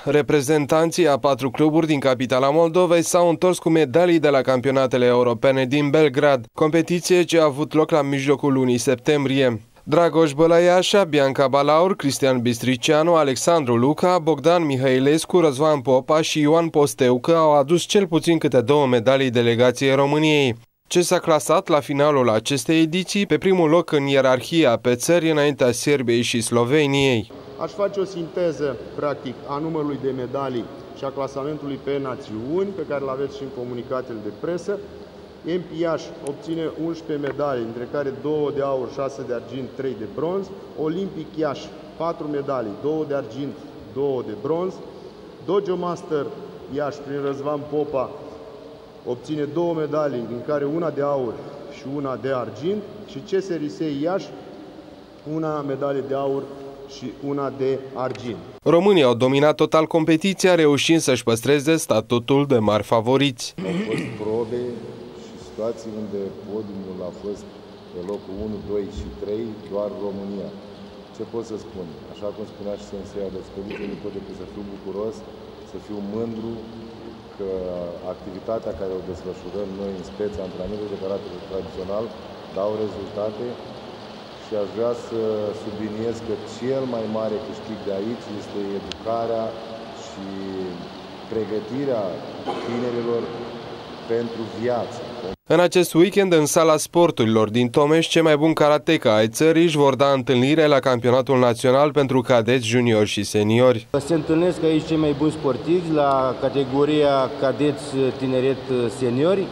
Reprezentanții a 4 cluburi din capitala Moldovei s-au întors cu medalii de la campionatele europene din Belgrad, competiție ce a avut loc la mijlocul lunii septembrie. Dragoș Bălăiașa, Bianca Balaur, Cristian Bistricianu, Alexandru Luca, Bogdan Mihailescu, Răzvan Popa și Ioan Posteucă au adus cel puțin câte 2 medalii delegației României, ce s-a clasat la finalul acestei ediții pe primul loc în ierarhia pe țări înaintea Serbiei și Sloveniei. Aș face o sinteză, practic, a numărului de medalii și a clasamentului pe națiuni, pe care îl aveți și în comunicatele de presă. MP Iași obține 11 medalii, dintre care 2 de aur, 6 de argint, 3 de bronz. Olympic Iași, 4 medalii, 2 de argint, 2 de bronz. Dojo Master Iași, prin Răzvan Popa, obține 2 medalii, din care una de aur și una de argint. Și CSRS Iași, una medalie de aur și una de argint. Românii au dominat total competiția, reușind să-și păstreze statutul de mari favoriți. Au fost probe și situații unde podiumul a fost pe locul 1, 2 și 3, doar România. Ce pot să spun? Așa cum spunea și Sensei Adăscăliță, nu pot decât să fiu bucuros, să fiu mândru că activitatea care o desfășurăm noi în speța antrenamentul de karate tradițional dau rezultate. Și aș vrea să subliniez că cel mai mare câștig de aici este educarea și pregătirea tinerilor pentru viață. În acest weekend, în sala sporturilor din Tomeș, cei mai buni karateka ai țării își vor da întâlnire la campionatul național pentru cadeți, juniori și seniori. Se întâlnesc aici cei mai buni sportivi la categoria cadeți, tineret, seniori.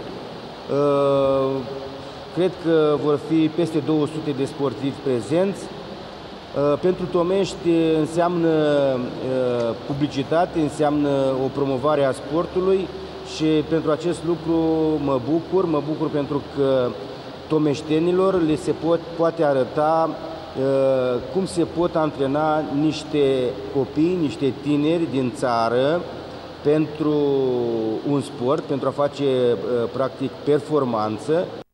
Cred că vor fi peste 200 de sportivi prezenți. Pentru Tomești înseamnă publicitate, înseamnă o promovare a sportului și pentru acest lucru mă bucur pentru că tomeștenilor le se poate arăta cum se pot antrena niște copii, niște tineri din țară pentru un sport, pentru a face practic performanță.